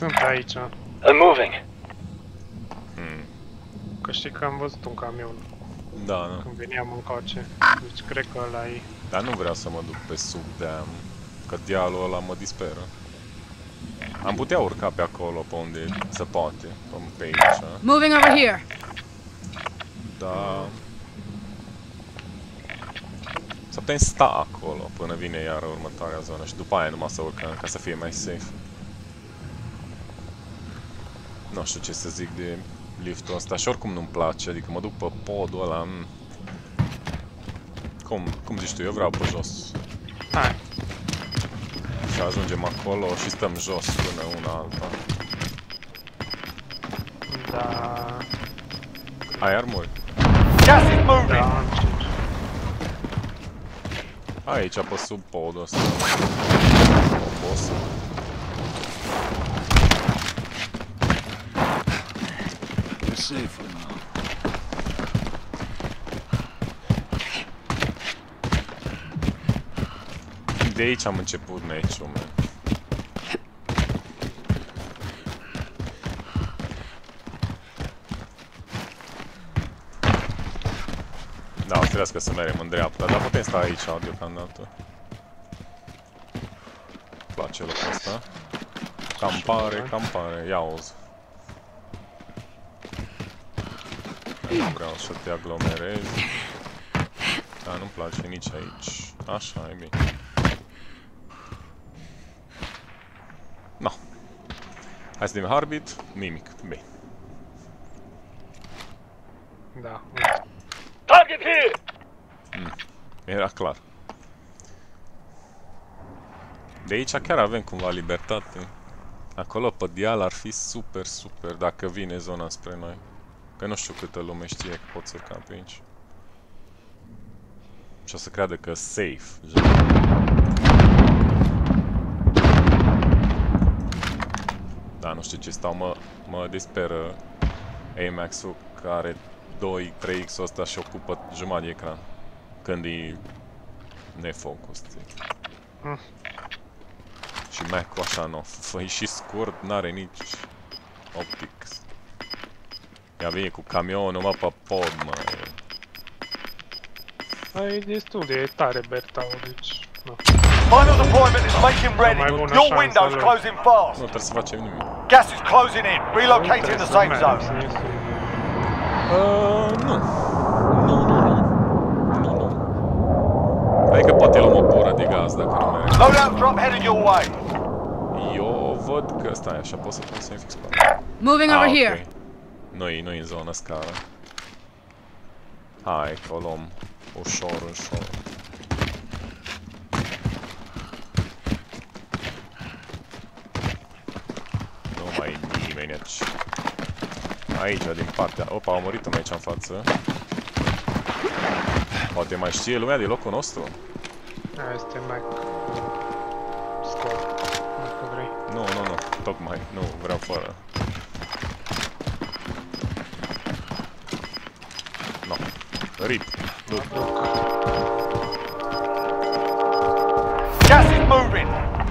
Sunt aici. I'm moving. Că știi că am văzut un camion Da, nu. când veneam încoace. Deci cred că ăla e... Dar nu vreau să mă duc pe sub de-aia, că dialul ăla mă disperă. Am putea urca pe acolo, pe unde se poate, pe aici. Moving over here. Da. Să putem sta acolo până vine iar următoarea zonă și după aia numai să urcăm ca să fie mai safe. Nu știu ce să zic de liftul ăsta și oricum nu-mi place, adică mă duc pe podul ăla. Cum zici tu, eu vreau pe jos. Hai. Și ajungem acolo și stăm jos până una alta. Da... Ai armuri? Gas is moving. Da, am 5. Aici, pe sub podul ăsta. Boss. We're safe for now. De aici am început meciul, man. Da, o să trească să mergem în dreapta, dar putem sta aici deocamdată. Îmi place locul ăsta. Campare, ia-o-zi. Nu vreau să te aglomerezi. Da, nu-mi place nici aici. Așa, e bine. No. Hai să dăm Harbit, nimic. Bine. Da. Target here. Era clar. De aici chiar avem cumva libertate. Acolo pe deal ar fi super, super dacă vine zona spre noi. Că nu știu câtă lume știe că pot să urca pe aici. Și o să creadă că safe. Da, nu știu ce stau, mă disperă AMAX-ul care 2-3x-ul ăsta și ocupă jumătate de ecran. Când e nefocus. Și Mac-ul așa nu, e și scurt, n-are nici optics. Ia vine cu camionul, mă, pe pod, mă. E destul de tare Bertau, deci... Nu. Final deployment is making ready. Your window's closing fast. Nu trebuie să facem nimic. Gas is closing in. Relocating the safe zone. Nu. Adică poate luăm o pură de gaz dacă nu merge. Loadout drop headed your way. Eu văd că stai așa, pot să pun să-mi fix pe Moving over here. Nu-i în zonă scară. Hai că o luăm ușor. Nu mai e nimeni aici. Aici, din partea... Opa, au murit aici în față. Poate mai știe lumea de locul nostru. Aia este Mac. Scor. Dacă vrei. Nu, tocmai, nu, vreau fără. No, rip, duc. Gas is moving.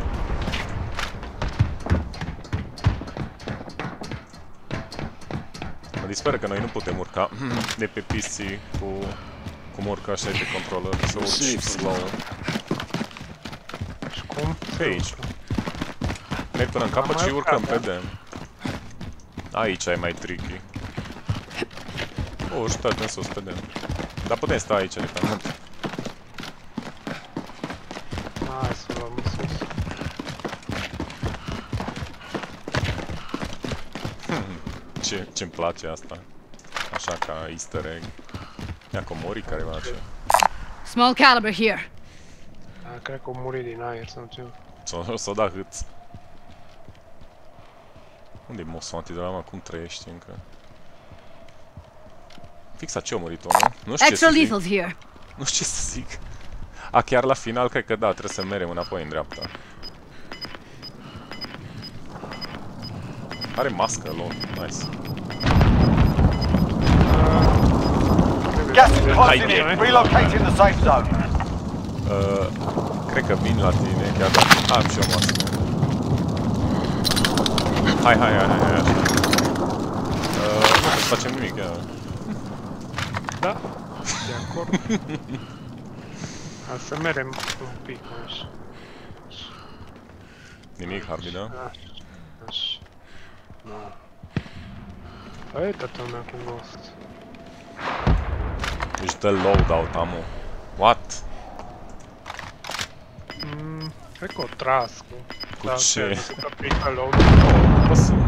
Mă disperă că noi nu putem urca de pe PC cum urcă așa de controller, să urci slow. Și cum? Pe aici. Merg până în capăt și urcăm pe dem. Aici e mai tricky. Urci tot în sus pe dem. Dar putem sta aici de pe mult. Hai să luăm în sus. Ce-mi place asta. Așa ca easter egg. Ia comori care va face. Small caliber here. Cred că o muri din aer sau ceva. S-o da hâț. Unde-i mosul antidrama? Cum trăiești încă? Fix ce a murit omul? Nu știu ce să zic. Extra lethals here. Nu știu ce să zic. A, chiar la final cred că da, trebuie să mergem înapoi în dreapta. Are mască, lol, nice. Gas is closing in. Relocating the safe zone. Cred că vin la tine, chiar dacă am și o mască. Hai, așa. Nu trebuie să facem nimic, ia. Da, de acord. Hai să merem un pic așa. Nimic, Harvey, da? Așa. Nu. Păi, toată lumea cu Ghost. Își dă loadout, amu. What? Cred că o tras Cu ce? Să aplică load. Nu, pot să...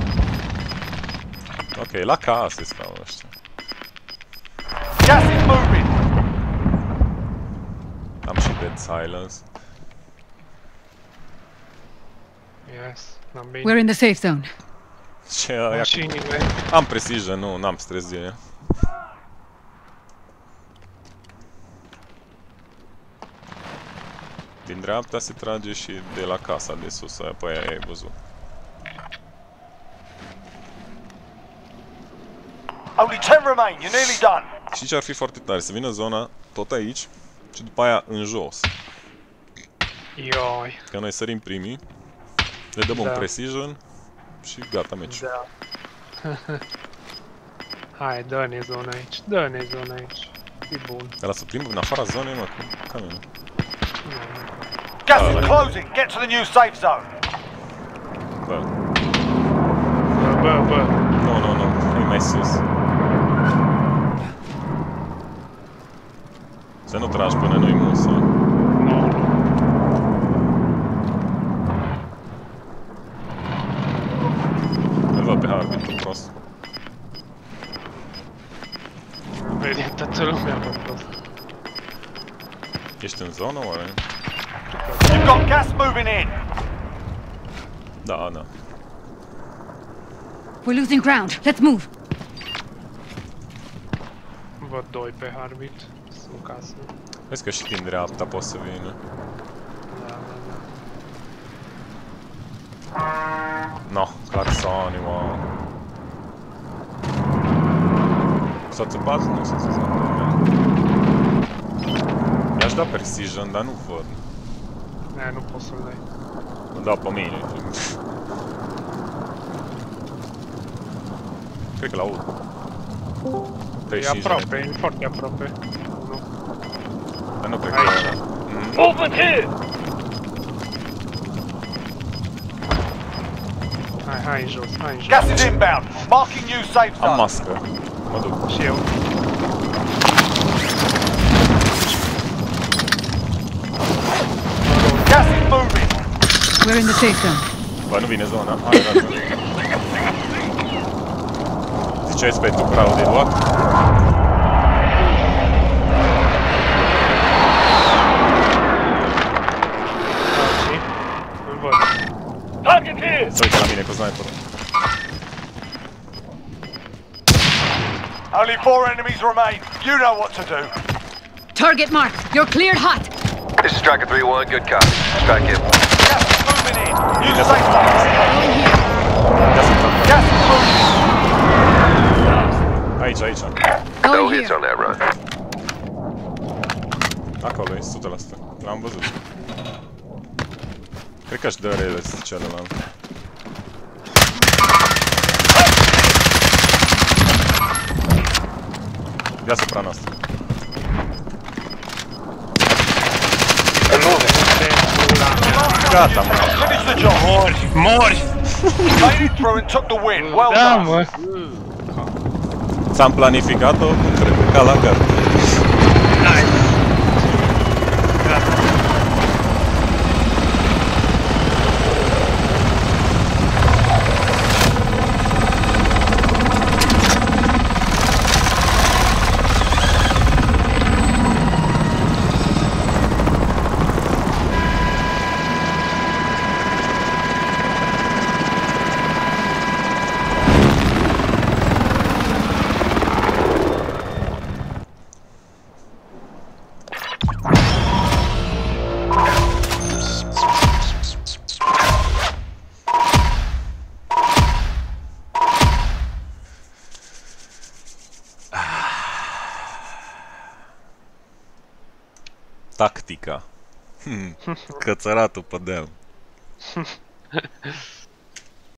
Ok, la casă stau ăștia. Gas is moving. Am și Dead Silence. Yes, n-am bine. We're in the safe zone. Ce aia? Mașinile. Am precision, nu, n-am stres de ea. Din dreapta se trage și de la casa de sus, aia pe aia ai văzut. Only 10 remain. You're nearly done. Și ce ar fi foarte tare? Să vină zona tot aici și după aia în jos. Ioi. Că noi sărim primii, le dăm un precision și gata meciul. Da. Hai, dă-ne zona aici. Dă-ne zona aici. E bun. Ăla să plimbă în afara zonei, mă, cu camionul. Gas is closing. Get to the new safe zone. Bă, Bă. nu, e mai sus. Să nu tragi până nu-i musă. Nu. Îl văd pe Harvey, tot prost. Vede toată lumea pe prost. Ești în zonă, oare? You've got gas moving in. Da. We're losing ground. Let's move. Văd doi pe Harbit. Sunt casă. Vezi că și din dreapta poți să vină. Da. No, carsoni, mă. S-a țăpat? Nu s-a țăpat. I-aș da precision, dar nu văd. Ne, nu pot să-l dai. Îl dau pe mine. Cred că l-aud. E aproape, e foarte aproape. Nu. Dar nu cred Aici. că... Movement here. Hai în jos, hai în jos. Gas is inbound. Marking new safe Am zone. mască. Mă duc. Și eu. Gas is moving. We're in the safe zone. Bă, nu vine zona. Hai, da. Ziceți pe tu, crowded, what? Și? Îl văd. Target here. Să uite la mine cu sniperul. Only 4 enemies remain. You know what to do. Target marked. You're cleared hot. This is Striker 3-1, good copy. Strike in. Gas is moving in. New safe zone. Going here. Gas is moving. Aici. No Going hits here. on that run. Acolo e, 100%. L-am văzut. Cred că își dă rele celălalt. Deasupra noastră. Gata, mă. Finish the job. Mori! Made it through and took the win. Well Da, done. mă! Ți-am planificat-o, cred, ca la carte. Nice! Gata. Tactica. Cățăratul pe deal.